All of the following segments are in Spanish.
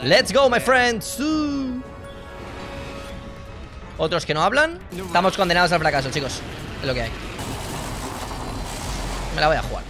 Let's go, my friends. Otros que no hablan. Estamos condenados al fracaso, chicos. Es lo que hay. Me la voy a jugar.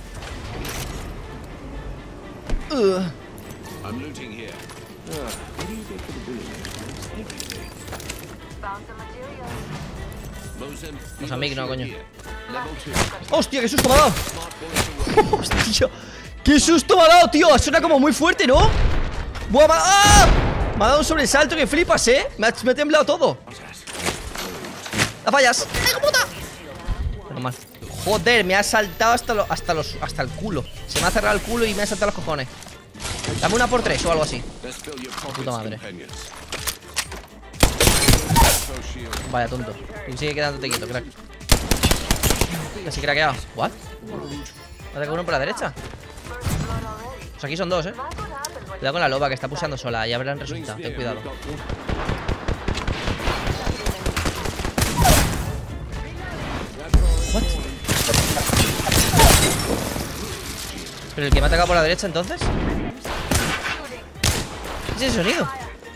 Mozambique no, coño. ¡Hostia, qué susto me ha dado! ¡Hostia! ¡Qué susto me ha dado, tío! Suena como muy fuerte, ¿no? ¡Buah! ¡Ah! Me ha dado un sobresalto que flipas, ¿eh? Me ha temblado todo. ¡La fallas! ¡Hijo puta! Menos mal. Joder, me ha saltado hasta el culo. Se me ha cerrado el culo y me ha saltado los cojones. Dame una por 3 o algo así. Puta madre. Vaya tonto. Y sigue quedándote quieto, crack. Casi craqueado. ¿What? ¿Me ataca uno por la derecha? Pues aquí son dos, Cuidado con la loba que está pulsando sola. Ya verán resultado. Ten cuidado. ¿What? ¿Pero el que me ha atacado por la derecha entonces? ¿Qué es ese sonido?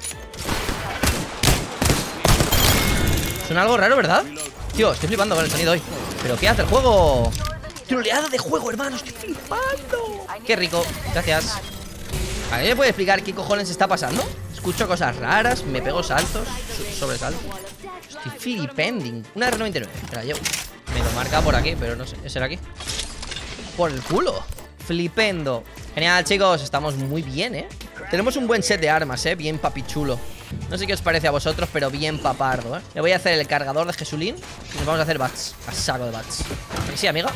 Suena algo raro, ¿verdad? Tío, estoy flipando con el sonido hoy. ¿Pero qué hace el juego? Troleada de juego, hermano, estoy flipando. Qué rico, gracias. ¿Alguien me puede explicar qué cojones está pasando? Escucho cosas raras, me pego saltos, sobresaltos. Estoy flipending. Una R99, me la llevo. Me lo marca por aquí, pero no sé, ¿es aquí? Por el culo. Flipendo. Genial, chicos, estamos muy bien, Tenemos un buen set de armas, bien papichulo. No sé qué os parece a vosotros, pero bien papardo, Me voy a hacer el cargador de Jesulín y nos vamos a hacer bats. A saco de bats. ¿A que sí, amiga?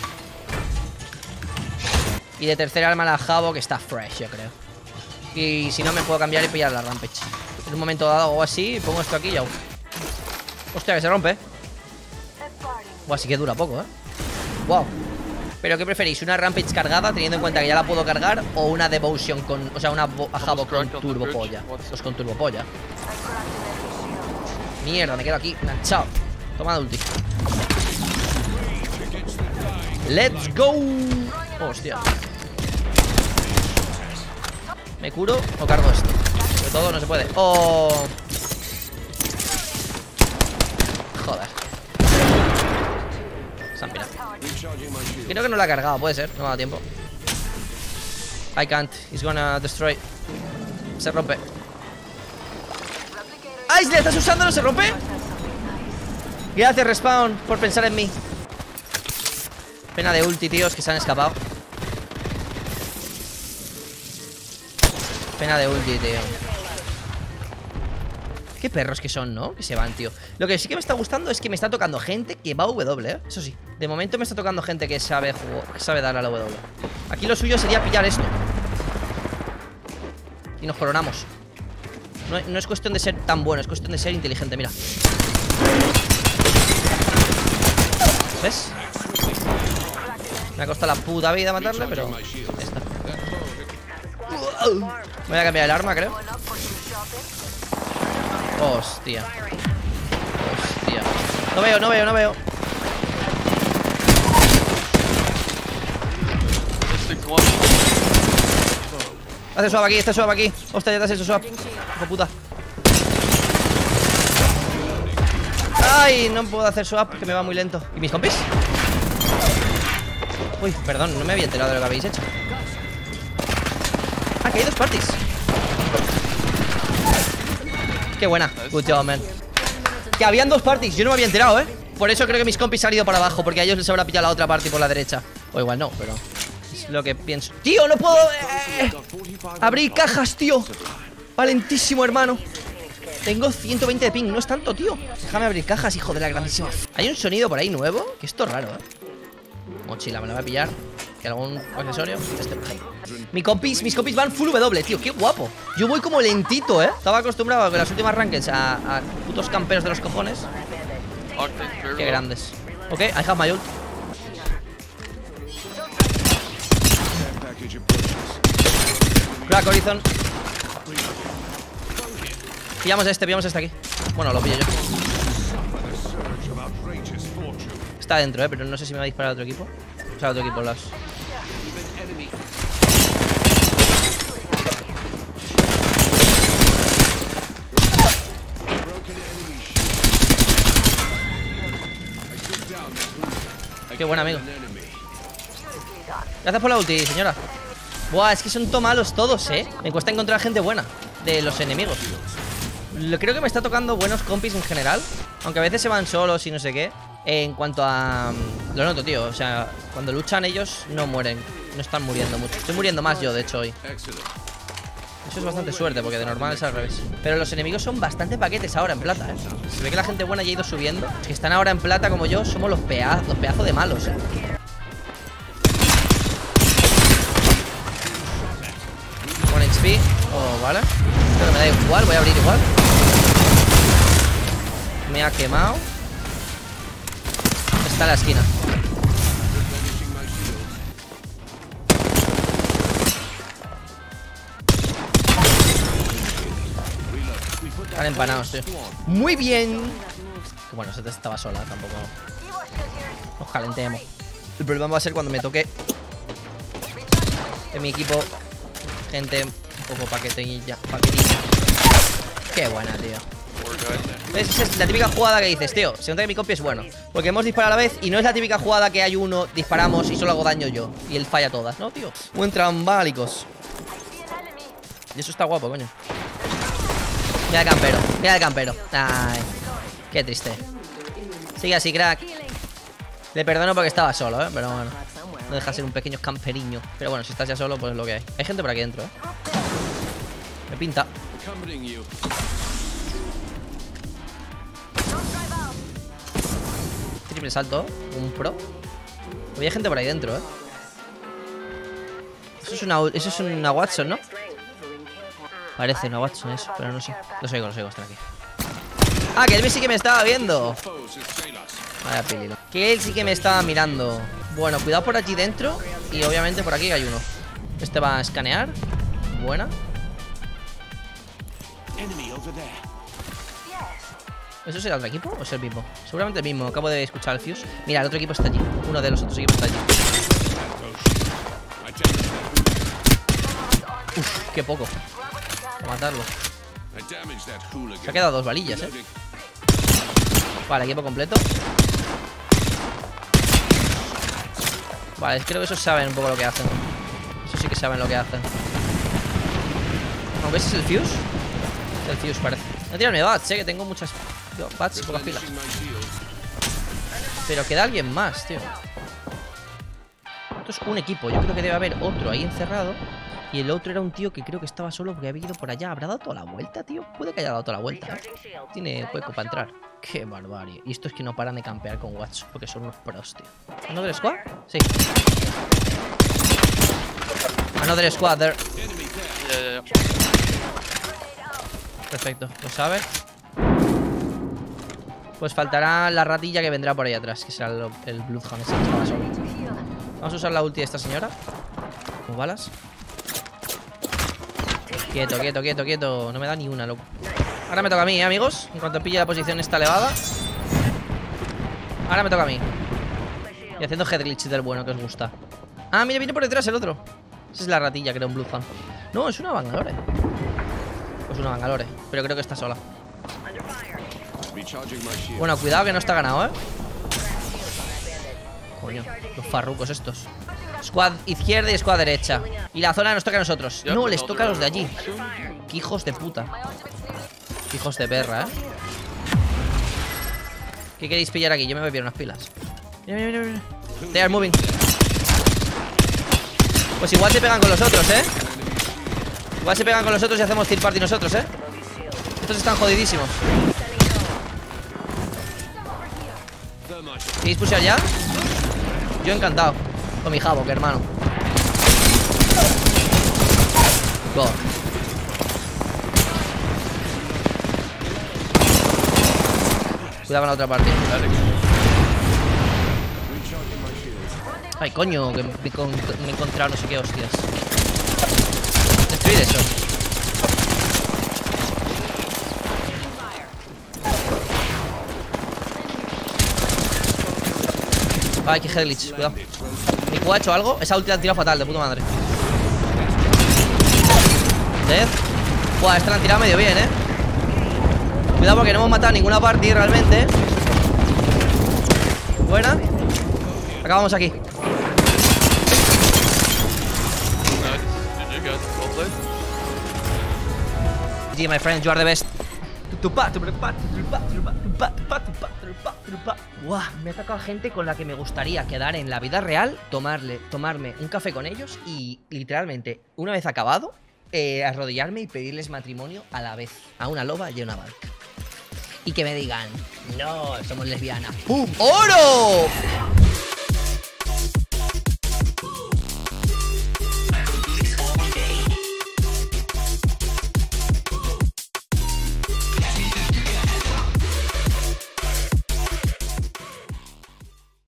Y de tercer arma la Jabo, que está fresh, yo creo. Y si no, me puedo cambiar y pillar la Rampage. En un momento dado o así, pongo esto aquí y ya. Hostia, que se rompe. Buah, sí que dura poco, Wow. ¿Pero qué preferís? ¿Una Rampage cargada, teniendo en cuenta que ya la puedo cargar? ¿O una Devotion con... O sea, una Jabo con turbopolla? Pues con turbopolla. Mierda, me quedo aquí enganchado. Toma de ulti. Let's go. Hostia. ¿Me curo o cargo esto? Sobre todo no se puede. Oh. Joder. Se han pirado. Creo que no la ha cargado, puede ser. No me ha dado tiempo. I can't. He's gonna destroy. Se rompe. ¡Ay! Si le estás usando, ¿no se rompe? Gracias, Respawn, por pensar en mí. Pena de ulti, tíos, que se han escapado. Pena de ulti, tío. Qué perros que son, ¿no? Que se van, tío. Lo que sí que me está gustando es que me está tocando gente que va a W, Eso sí. De momento me está tocando gente que sabe jugar, que sabe dar a la W. Aquí lo suyo sería pillar esto. Y nos coronamos. No es cuestión de ser tan bueno, es cuestión de ser inteligente, mira. ¿Ves? Me ha costado la puta vida matarle, pero ya está. Voy a cambiar el arma, creo. Hostia. Hostia. No veo. Hace swap aquí, este swap aquí. Hostia, ya te has hecho swap. Hijo puta. Ay, no puedo hacer swap, que me va muy lento. ¿Y mis compis? Uy, perdón, no me había enterado de lo que habéis hecho. Ah, que hay dos parties. Qué buena, good job, man. Que habían dos parties, yo no me había enterado, Por eso creo que mis compis han ido para abajo, porque a ellos les habrá pillado la otra party por la derecha. O igual no, pero es lo que pienso. ¡Tío, no puedo abrir cajas, tío! Valentísimo, hermano. Tengo 120 de ping, no es tanto, tío. Déjame abrir cajas, hijo de la grandísima. Hay un sonido por ahí nuevo, que esto es raro, Mochila, me la voy a pillar. ¿Y algún accesorio? Mis compis van full W, tío, qué guapo. Yo voy como lentito, Estaba acostumbrado con las últimas rankings a putos camperos de los cojones. Qué grandes. Ok, I have my ult. Crack Horizon. Pillamos este aquí. Bueno, lo pillo yo. Está dentro, pero no sé si me va a disparar otro equipo. O sea, otro equipo, las. Qué buena, amigo. Gracias por la ulti, señora. Buah, es que son malos todos, Me cuesta encontrar gente buena de los enemigos. Creo que me está tocando buenos compis en general, aunque a veces se van solos y no sé qué. En cuanto a... Lo noto, tío. O sea, cuando luchan ellos no mueren. No están muriendo mucho. Estoy muriendo más yo, de hecho, hoy. Eso es bastante suerte, porque de normal es al revés. Pero los enemigos son bastante paquetes ahora en plata, Se ve que la gente buena ya ha ido subiendo. Los que están ahora en plata como yo somos los pedazos de malos, One HP. Oh, vale. Creo que me da igual, voy a abrir igual. Me ha quemado. Está en la esquina. Están empanados, tío. Muy bien. Que bueno, se estaba sola, tampoco. Nos calentemos. El problema va a ser cuando me toque en mi equipo gente un poco paquetilla. Qué buena, tío. Esa es la típica jugada que dices, tío, se nota que mi compi es bueno, porque hemos disparado a la vez y no es la típica jugada que hay uno, disparamos y solo hago daño yo y él falla todas, ¿no, tío? Buen trambálicos. Y eso está guapo, coño. Mira el campero, mira el campero. Ay, qué triste. Sigue así, crack. Le perdono porque estaba solo, pero bueno, no deja de ser un pequeño camperiño. Pero bueno, si estás ya solo, pues es lo que hay. Hay gente por aquí dentro, Me pinta. Triple salto, un pro. Había gente por ahí dentro, Eso es una Watson, ¿no? Parece una Watson eso, pero no sé. Los oigo, están aquí. Ah, que él sí que me estaba viendo. Vaya pililo. Que él sí que me estaba mirando. Bueno, cuidado por allí dentro. Y obviamente por aquí hay uno. Este va a escanear. Buena. ¿Eso será otro equipo o es el mismo? Seguramente el mismo, acabo de escuchar el fuse. Mira, el otro equipo está allí. Uno de los otros equipos está allí. Uf, qué poco. A matarlo. Se ha quedado 2 balillas, Vale, equipo completo. Vale, creo que esos saben un poco lo que hacen. Eso sí que saben lo que hacen. Aunque ese es el fuse. Es el fuse, parece. No tirarme bats, que tengo muchas bats y pocas pilas. Pero queda alguien más, tío. Esto es un equipo. Yo creo que debe haber otro ahí encerrado. Y el otro era un tío que creo que estaba solo porque había ido por allá. ¿Habrá dado toda la vuelta, tío? Puede que haya dado toda la vuelta, Tiene hueco para entrar. Qué barbarie. Y esto es que no paran de campear con Watch, porque son unos pros, tío. ¿Another squad? Sí. Another squad there. Perfecto, lo sabe. Pues faltará la ratilla que vendrá por ahí atrás, que será el Bloodhound ese que estaba solo. Vamos a usar la ulti de esta señora. Con balas. Quieto, quieto, quieto, quieto. No me da ni una, loco. Ahora me toca a mí, amigos. En cuanto pille la posición esta elevada. Ahora me toca a mí. Y haciendo headglitch del bueno que os gusta. Ah, mira, viene por detrás el otro. Esa es la ratilla, creo, un Bloodhound. No, es una Bangalore. Pues una Bangalore, pero creo que está sola. Bueno, cuidado que no está ganado, Coño, los farrucos estos. Squad izquierda y squad derecha. Y la zona nos toca a nosotros. No, les toca a los de allí. Qué hijos de puta. Qué hijos de perra, ¿Qué queréis pillar aquí? Yo me voy a pillar unas pilas. Mira, mira, mira, mira. They are moving. Pues igual se pegan con los otros, Igual se pegan con los otros y hacemos team party nosotros, Estos están jodidísimos. ¿Queréis pushear ya? Yo encantado. Con mi Havok, hermano. Go. Cuidado con la otra parte. Ay, coño, que me he encontrado no sé qué hostias. Destruid eso. Ay, qué headglitch, cuidado. ¿Mi Q ha hecho algo? Esa ulti la han tirado fatal, de puta madre. Death. Buah, esta la han tirado medio bien, Cuidado porque no hemos matado ninguna party realmente. Buena. Acabamos aquí. GG, my friend, you are the best. Guau, me ha tocado gente con la que me gustaría quedar en la vida real, tomarme un café con ellos y literalmente, una vez acabado, arrodillarme y pedirles matrimonio a la vez, a una loba y a una barca. Y que me digan, no, somos lesbianas. ¡Pum! ¡Oro!